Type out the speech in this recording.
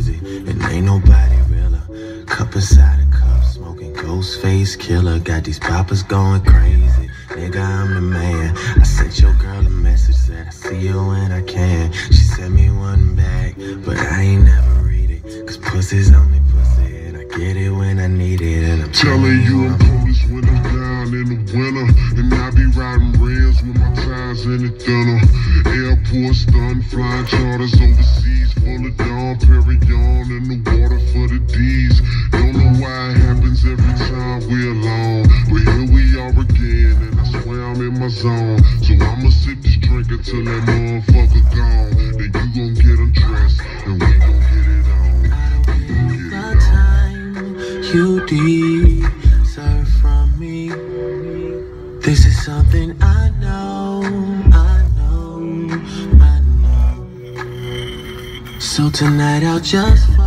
crazy, and ain't nobody realer. Cup inside a cup, smoking ghost face killer. Got these poppers going crazy. Nigga, I'm the man. I sent your girl a message, said I see you when I can. She sent me one back, but I ain't never read it. Cause pussy's only pussy, and I get it when I need it. And I'm telling you I'm coldest when I'm down in the winter. And I be riding rails with my tires in the thinner. Airport stun, flying charters overseas, full of Dom Perignon in the water for the D's. Don't know why it happens every time we're alone, but here we are again, and I swear I'm in my zone. So I'ma sip this drink until that motherfucker gone. Then you gon' get undressed, and we gon' get it on. The time you deserve from me. This is something I know, I know, I know. So tonight I'll just